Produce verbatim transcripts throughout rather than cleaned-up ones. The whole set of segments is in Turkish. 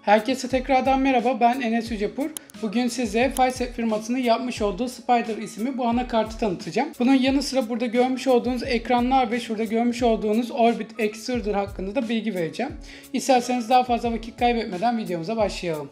Herkese tekrardan merhaba, ben Enes Yücepur. Bugün size Fiset firmasının yapmış olduğu Spider isimli bu anakartı tanıtacağım. Bunun yanı sıra burada görmüş olduğunuz ekranlar ve şurada görmüş olduğunuz Orbit Extruder hakkında da bilgi vereceğim. İsterseniz daha fazla vakit kaybetmeden videomuza başlayalım.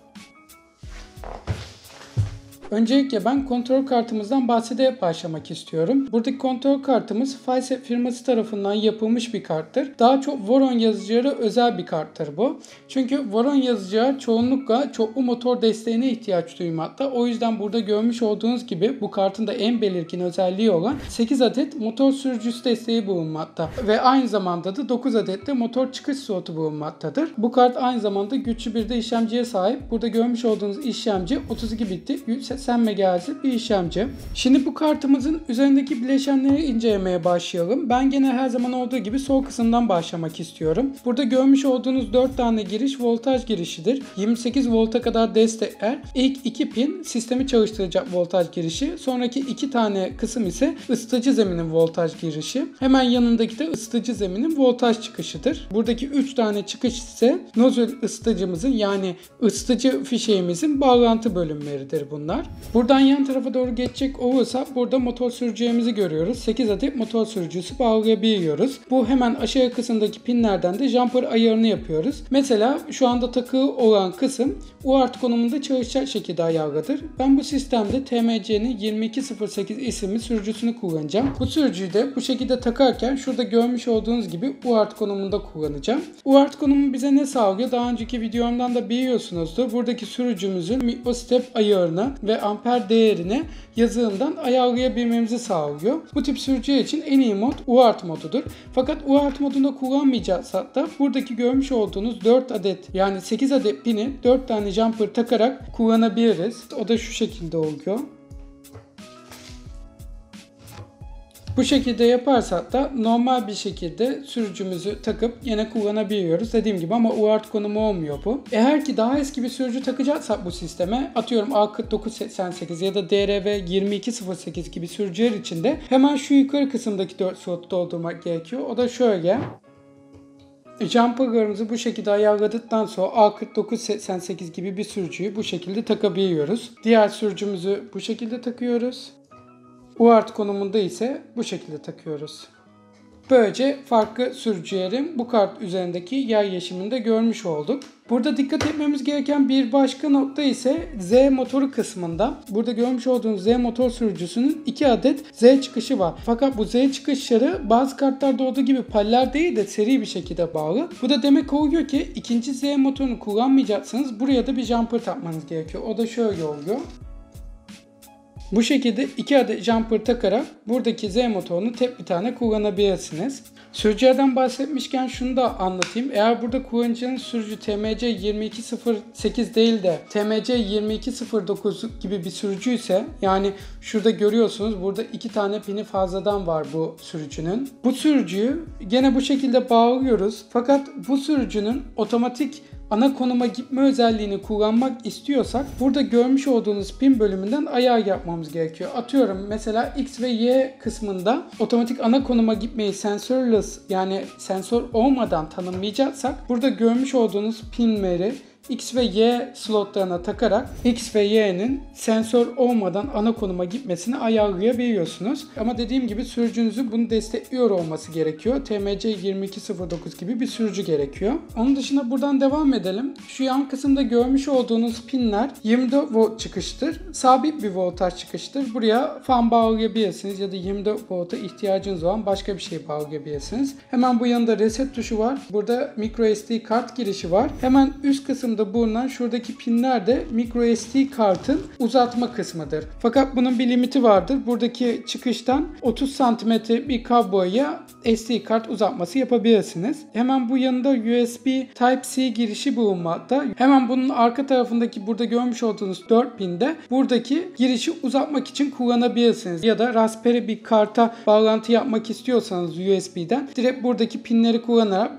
Öncelikle ben kontrol kartımızdan bahsederek başlamak istiyorum. Buradaki kontrol kartımız Fiset firması tarafından yapılmış bir karttır. Daha çok Voron yazıcılara özel bir karttır bu. Çünkü Voron yazıcılar çoğunlukla çoklu motor desteğine ihtiyaç duymakta. O yüzden burada görmüş olduğunuz gibi bu kartın da en belirgin özelliği olan sekiz adet motor sürücüsü desteği bulunmakta. Ve aynı zamanda da dokuz adet de motor çıkış slotu bulunmaktadır. Bu kart aynı zamanda güçlü bir de işlemciye sahip. Burada görmüş olduğunuz işlemci otuz iki bitlik yüz seksen megahertz'lik bir işlemci. Şimdi bu kartımızın üzerindeki bileşenleri incelemeye başlayalım. Ben gene her zaman olduğu gibi sol kısımdan başlamak istiyorum. Burada görmüş olduğunuz dört tane giriş voltaj girişidir. yirmi sekiz volta kadar destekler. İlk iki pin sistemi çalıştıracak voltaj girişi. Sonraki iki tane kısım ise ısıtıcı zeminin voltaj girişi. Hemen yanındaki de ısıtıcı zeminin voltaj çıkışıdır. Buradaki üç tane çıkış ise nozül ısıtıcımızın yani ısıtıcı fişeğimizin bağlantı bölümleridir bunlar. Buradan yan tarafa doğru geçecek olursak burada motor sürücüğümüzü görüyoruz. sekiz adet motor sürücüsü bağlayabiliyoruz. Bu hemen aşağı kısımdaki pinlerden de jumper ayarını yapıyoruz. Mesela şu anda takılı olan kısım U A R T konumunda çalışacak şekilde ayarlıdır. Ben bu sistemde T M C'nin yirmi iki sıfır sekiz isimli sürücüsünü kullanacağım. Bu sürücüyü de bu şekilde takarken şurada görmüş olduğunuz gibi U A R T konumunda kullanacağım. U A R T konumu bize ne sağlıyor? Daha önceki videomdan da biliyorsunuzdur. Buradaki sürücümüzün mikrostep ayarını ve amper değerini yazılımdan ayarlayabilmemizi sağlıyor. Bu tip sürücü için en iyi mod U A R T modudur. Fakat U A R T modunda kullanmayacaksak da buradaki görmüş olduğunuz dört adet yani sekiz adet pini dört tane jumper takarak kullanabiliriz. O da şu şekilde oluyor. Bu şekilde yaparsak da normal bir şekilde sürücümüzü takıp yine kullanabiliyoruz. Dediğim gibi ama U A R T konumu olmuyor bu. Eğer ki daha eski bir sürücü takacaksak bu sisteme atıyorum A kırk dokuz seksen sekiz ya da D R V yirmi iki sıfır sekiz gibi sürücüler için de hemen şu yukarı kısımdaki dört slotu doldurmak gerekiyor. O da şöyle. Jumper'larımızı bu şekilde ayarladıktan sonra A kırk dokuz seksen sekiz gibi bir sürücüyü bu şekilde takabiliyoruz. Diğer sürücümüzü bu şekilde takıyoruz. U A R T konumunda ise bu şekilde takıyoruz. Böylece farklı sürücülerin bu kart üzerindeki yer yeşimini de görmüş olduk. Burada dikkat etmemiz gereken bir başka nokta ise Z motoru kısmında. Burada görmüş olduğunuz Z motor sürücüsünün iki adet Z çıkışı var. Fakat bu Z çıkışları bazı kartlarda olduğu gibi paralel değil de seri bir şekilde bağlı. Bu da demek oluyor ki ikinci Z motorunu kullanmayacaksanız buraya da bir jumper takmanız gerekiyor. O da şöyle oluyor. Bu şekilde iki adet jumper takarak buradaki Z motorunu tek bir tane kullanabilirsiniz. Sürücülerden bahsetmişken şunu da anlatayım. Eğer burada kullanacağınız sürücü T M C yirmi iki sıfır sekiz değil de T M C yirmi iki sıfır dokuz gibi bir sürücü ise yani şurada görüyorsunuz burada iki tane pini fazladan var bu sürücünün. Bu sürücüyü gene bu şekilde bağlıyoruz. Fakat bu sürücünün otomatik ana konuma gitme özelliğini kullanmak istiyorsak burada görmüş olduğunuz pin bölümünden ayar yapmamız gerekiyor. Atıyorum mesela X ve Y kısmında otomatik ana konuma gitmeyi sensörless yani sensör olmadan tanımlayacaksak burada görmüş olduğunuz pinleri X ve Y slotlarına takarak X ve Y'nin sensör olmadan ana konuma gitmesini ayarlayabiliyorsunuz. Ama dediğim gibi sürücünüzün bunu destekliyor olması gerekiyor. T M C yirmi iki sıfır dokuz gibi bir sürücü gerekiyor. Onun dışında buradan devam edelim. Şu yan kısımda görmüş olduğunuz pinler yirmi dört volt çıkıştır. Sabit bir voltaj çıkıştır. Buraya fan bağlayabilirsiniz ya da yirmi dört volta ihtiyacınız olan başka bir şey bağlayabilirsiniz. Hemen bu yanında reset tuşu var. Burada micro S D kart girişi var. Hemen üst kısımda bulunan şuradaki pinler de micro S D kartın uzatma kısmıdır. Fakat bunun bir limiti vardır. Buradaki çıkıştan otuz santimetre bir kabloya S D kart uzatması yapabilirsiniz. Hemen bu yanında U S B Type-C girişi bulunmakta. Hemen bunun arka tarafındaki burada görmüş olduğunuz dört pinde buradaki girişi uzatmak için kullanabilirsiniz. Ya da Raspberry bir karta bağlantı yapmak istiyorsanız U S B'den direkt buradaki pinleri kullanarak burayı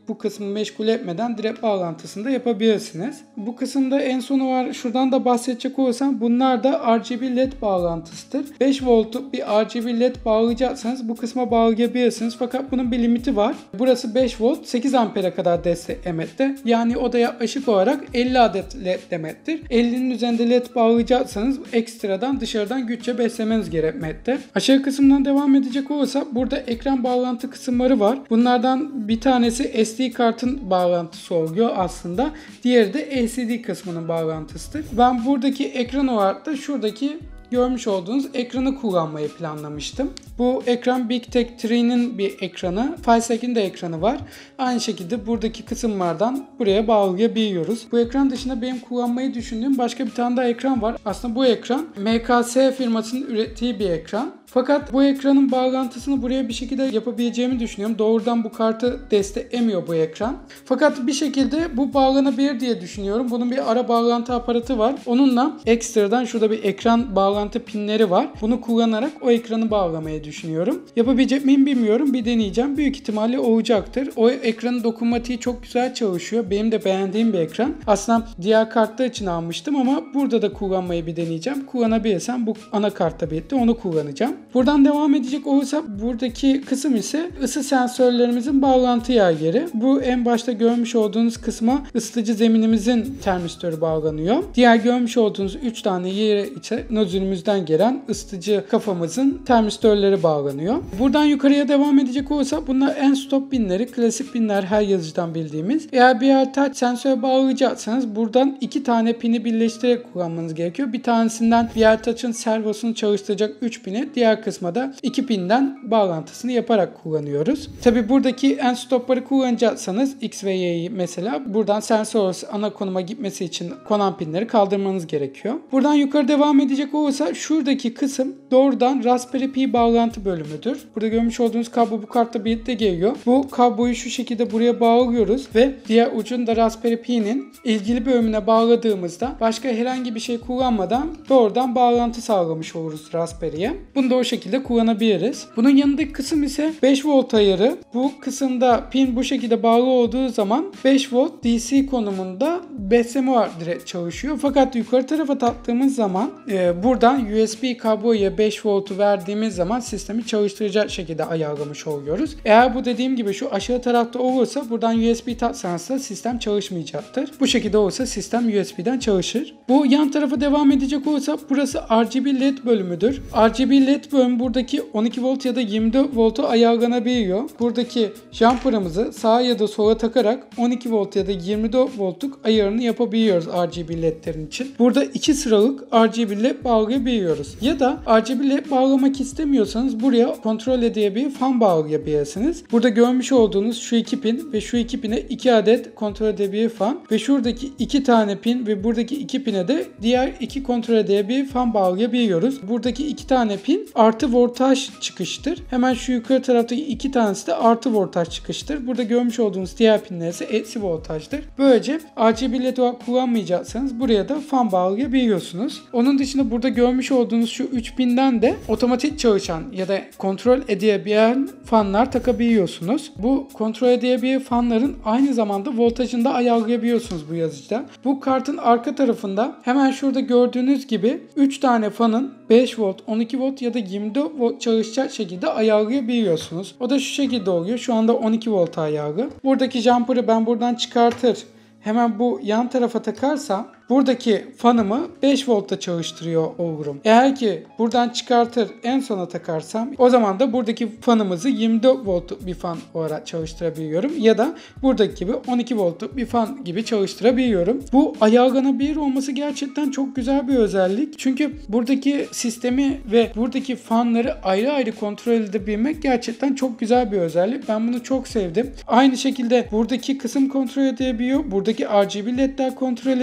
bu kısmı meşgul etmeden direkt bağlantısını da yapabilirsiniz. Bu kısımda en sonu var. Şuradan da bahsedecek olursam bunlar da R G B led bağlantısıdır. beş voltluk bir R G B led bağlayacaksanız bu kısma bağlayabilirsiniz. Fakat bunun bir limiti var. Burası beş volt, sekiz ampere kadar desteklemekte. Yani o da yaklaşık olarak elli adet led demektir. ellinin üzerinde led bağlayacaksanız ekstradan dışarıdan güççe beslemeniz gerekmekte. Aşağı kısımdan devam edecek olursa burada ekran bağlantı kısımları var. Bunlardan bir tanesi S D kartın bağlantısı oluyor aslında. Diğeri de L C D kısmının bağlantısıdır. Ben buradaki ekran olarak da şuradaki görmüş olduğunuz ekranı kullanmayı planlamıştım. Bu ekran Big Tech Three'nin bir ekranı. Filesec'in de ekranı var. Aynı şekilde buradaki kısımlardan buraya bağlayabiliyoruz. Bu ekran dışında benim kullanmayı düşündüğüm başka bir tane daha ekran var. Aslında bu ekran M K S firmasının ürettiği bir ekran. Fakat bu ekranın bağlantısını buraya bir şekilde yapabileceğimi düşünüyorum. Doğrudan bu kartı desteklemiyor bu ekran. Fakat bir şekilde bu bağlanabilir diye düşünüyorum. Bunun bir ara bağlantı aparatı var. Onunla ekstradan şurada bir ekran bağlantı pinleri var. Bunu kullanarak o ekranı bağlamayı düşünüyorum. Yapabilecek miyim bilmiyorum. Bir deneyeceğim. Büyük ihtimalle olacaktır. O ekranın dokunmatiği çok güzel çalışıyor. Benim de beğendiğim bir ekran. Aslında diğer kartlar için almıştım ama burada da kullanmayı bir deneyeceğim. Kullanabilirsem bu anakartla birlikte onu kullanacağım. Buradan devam edecek olursa buradaki kısım ise ısı sensörlerimizin bağlantı yerleri. Bu en başta görmüş olduğunuz kısma ısıtıcı zeminimizin termistörü bağlanıyor. Diğer görmüş olduğunuz üç tane yere ise nozülümüzden gelen ısıtıcı kafamızın termistörleri bağlanıyor. Buradan yukarıya devam edecek olursa bunlar en stop pinleri, klasik pinler her yazıcıdan bildiğimiz. Eğer bir yer touch sensör bağlayacaksanız buradan iki tane pini birleştirerek kullanmanız gerekiyor. Bir tanesinden bir yer touch'ın servosunu çalıştıracak üç pini, diğer kısma da iki pinden bağlantısını yaparak kullanıyoruz. Tabi buradaki end stopları kullanacaksanız X ve Y'yi mesela buradan sensör ana konuma gitmesi için konan pinleri kaldırmanız gerekiyor. Buradan yukarı devam edecek olursa şuradaki kısım doğrudan Raspberry Pi bağlantı bölümüdür. Burada görmüş olduğunuz kablo bu kartla birlikte geliyor. Bu kabloyu şu şekilde buraya bağlıyoruz ve diğer ucunu da Raspberry Pi'nin ilgili bölümüne bağladığımızda başka herhangi bir şey kullanmadan doğrudan bağlantı sağlamış oluruz Raspberry'ye. Bunu da o şekilde kullanabiliriz. Bunun yanındaki kısım ise beş volt ayarı. Bu kısımda pin bu şekilde bağlı olduğu zaman beş volt D C konumunda besleme var direkt çalışıyor. Fakat yukarı tarafa taktığımız zaman e, buradan U S B kabloya beş voltu verdiğimiz zaman sistemi çalıştıracak şekilde ayarlamış oluyoruz. Eğer bu dediğim gibi şu aşağı tarafta olursa buradan U S B taksanız da sistem çalışmayacaktır. Bu şekilde olursa sistem U S B'den çalışır. Bu yan tarafa devam edecek olursa burası R G B led bölümüdür. R G B led bölüm buradaki on iki volt ya da yirmi dört voltu ayarlanabiliyor. Buradaki jumper'ımızı sağa ya da sola takarak on iki volt ya da yirmi dört voltluk ayarını yapabiliyoruz R G B ledlerin için. Burada iki sıralık R G B led bağlayabiliyoruz. Ya da R G B led bağlamak istemiyorsanız buraya kontrol edebilir fan bağlayabilirsiniz. Burada görmüş olduğunuz şu iki pin ve şu iki pine iki adet kontrol edebilir fan ve şuradaki iki tane pin ve buradaki iki pine de diğer iki kontrol edebilir fan bağlayabiliyoruz. Buradaki iki tane pin artı voltaj çıkıştır. Hemen şu yukarı taraftaki iki tanesi de artı voltaj çıkıştır. Burada görmüş olduğunuz diğer pinler ise eksi voltajdır. Böylece R G B led kullanmayacaksanız buraya da fan bağlayabiliyorsunuz. Onun dışında burada görmüş olduğunuz şu üç pinden de otomatik çalışan ya da kontrol edebilen fanlar takabiliyorsunuz. Bu kontrol edebilen fanların aynı zamanda voltajını da ayarlayabiliyorsunuz bu yazıcıda. Bu kartın arka tarafında hemen şurada gördüğünüz gibi üç tane fanın beş volt, on iki volt ya da yirmi dört volt çalışacak şekilde ayarlayabiliyorsunuz. O da şu şekilde oluyor. Şu anda on iki volt ayarlı. Buradaki jumper'ı ben buradan çıkartır. Hemen bu yan tarafa takarsam buradaki fanımı beş voltta çalıştırıyor olurum. Eğer ki buradan çıkartır en sona takarsam o zaman da buradaki fanımızı yirmi dört voltluk bir fan olarak çalıştırabiliyorum. Ya da buradaki gibi on iki voltluk bir fan gibi çalıştırabiliyorum. Bu ayarlanabilir olması gerçekten çok güzel bir özellik. Çünkü buradaki sistemi ve buradaki fanları ayrı ayrı kontrol edebilmek gerçekten çok güzel bir özellik. Ben bunu çok sevdim. Aynı şekilde buradaki kısım kontrol edebiliyor. Buradaki R G B ledler kontrol edebiliyor.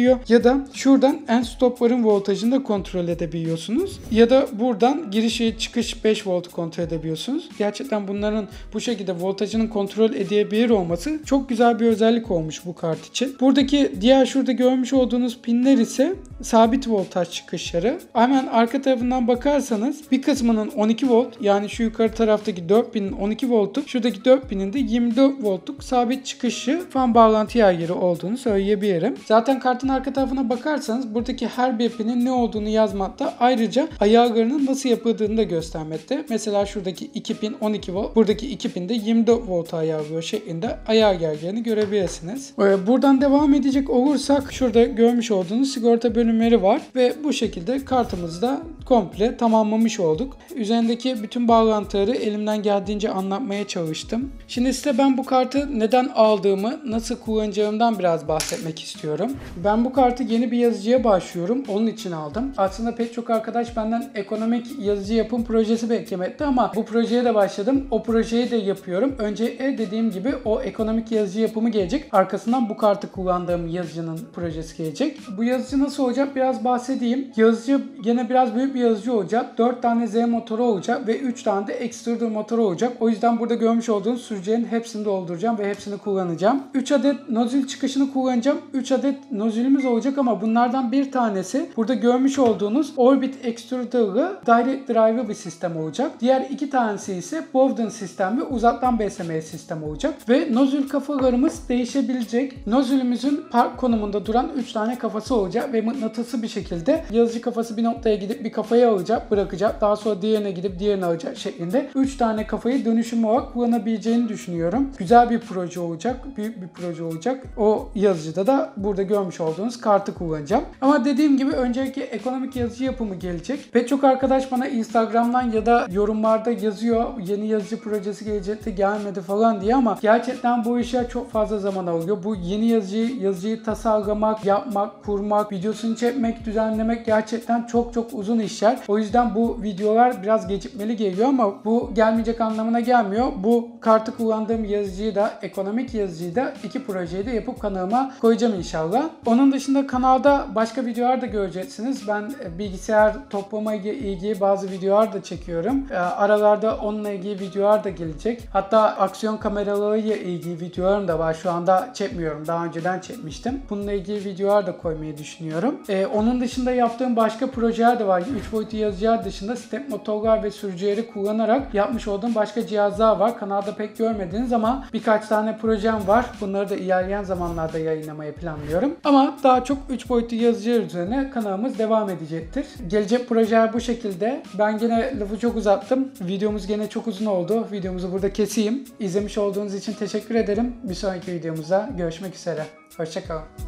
edebiliyor. Ya da şuradan en stop barın voltajını da kontrol edebiliyorsunuz. Ya da buradan giriş ve çıkış beş volt kontrol edebiliyorsunuz. Gerçekten bunların bu şekilde voltajının kontrol edebilir olması çok güzel bir özellik olmuş bu kart için. Buradaki diğer şurada görmüş olduğunuz pinler ise sabit voltaj çıkışları. Hemen arka tarafından bakarsanız bir kısmının on iki volt, yani şu yukarı taraftaki dört pinin on iki voltu, şuradaki dört pinin de yirmi dört voltluk sabit çıkışı fan bağlantı yeri olduğunu söyleyebilirim. Zaten kartın arka tarafına bakarsanız buradaki her bir pinin ne olduğunu yazmakta, ayrıca ayarlarının nasıl yapıldığını da göstermekte. Mesela şuradaki iki pin on iki volt, buradaki iki pin de yirmi dört volt ayarlıyor şeklinde ayar yerlerini görebilirsiniz. Buradan devam edecek olursak şurada görmüş olduğunuz sigorta bölümleri var ve bu şekilde kartımızı da komple tamamlamış olduk. Üzerindeki bütün bağlantıları elimden geldiğince anlatmaya çalıştım. Şimdi size ben bu kartı neden aldığımı, nasıl kullanacağımdan biraz bahsetmek istiyorum. Ben bu kartı yeni bir yazıcıya başlıyorum. Onun için aldım. Aslında pek çok arkadaş benden ekonomik yazıcı yapım projesi beklemekte ama bu projeye de başladım. O projeyi de yapıyorum. Önce dediğim gibi o ekonomik yazıcı yapımı gelecek. Arkasından bu kartı kullandığım yazıcının projesi gelecek. Bu yazıcı nasıl olacak biraz bahsedeyim. Yazıcı gene biraz büyük bir yazıcı olacak. dört tane Z motoru olacak ve üç tane de extruder motoru olacak. O yüzden burada görmüş olduğunuz sürücülerin hepsini dolduracağım ve hepsini kullanacağım. üç adet nozül çıkışını kullanacağım. üç adet nozülümüz olacak ama bunlardan bir tanesi burada görmüş olduğunuz Orbit Extruder'lı Direct Drive'lı bir sistem olacak. Diğer iki tanesi ise Bowden sistemli uzaktan beslemeli sistem olacak. Ve nozül kafalarımız değişebilecek. Nozülümüzün park konumunda duran üç tane kafası olacak ve mıknatısı bir şekilde yazıcı kafası bir noktaya gidip bir kafayı alacak, bırakacak. Daha sonra diğerine gidip diğerini alacak şeklinde üç tane kafayı dönüşüm olarak kullanabileceğini düşünüyorum. Güzel bir proje olacak. Büyük bir proje olacak. O yazıcıda da burada görmüş olduğunuz kartı kullanacağım. Ama dediğim gibi öncelikle ekonomik yazıcı yapımı gelecek. Pek çok arkadaş bana Instagram'dan ya da yorumlarda yazıyor. Yeni yazıcı projesi gelecekti, gelmedi falan diye ama gerçekten bu işler çok fazla zaman alıyor. Bu yeni yazıcıyı, yazıcıyı tasarlamak, yapmak, kurmak, videosunu çekmek, düzenlemek gerçekten çok çok uzun işler. O yüzden bu videolar biraz gecikmeli geliyor ama bu gelmeyecek anlamına gelmiyor. Bu kartı kullandığım yazıcıyı da, ekonomik yazıcıyı da, iki projeyi de yapıp kanalıma koyacağım inşallah. Onun dışında kanalda başka videolar da göreceksiniz. Ben bilgisayar toplama ile ilgili bazı videolar da çekiyorum. Aralarda onunla ilgili videolar da gelecek. Hatta aksiyon kameralarıyla ilgili videolarım da var. Şu anda çekmiyorum. Daha önceden çekmiştim. Bununla ilgili videolar da koymayı düşünüyorum. Ee, onun dışında yaptığım başka projeler de var. üç boyutlu yazıcılar dışında step motorlar ve sürücüleri kullanarak yapmış olduğum başka cihazlar var. Kanalda pek görmediğiniz ama birkaç tane projem var. Bunları da ilerleyen zamanlarda yayınlamayı planlıyorum. Ama daha çok üç boyutlu yazıcılar üzerine kanalımız devam edecektir. Gelecek projeler bu şekilde. Ben gene lafı çok uzattım. Videomuz gene çok uzun oldu. Videomuzu burada keseyim. İzlemiş olduğunuz için teşekkür ederim. Bir sonraki videomuzda görüşmek üzere. Hoşça kalın.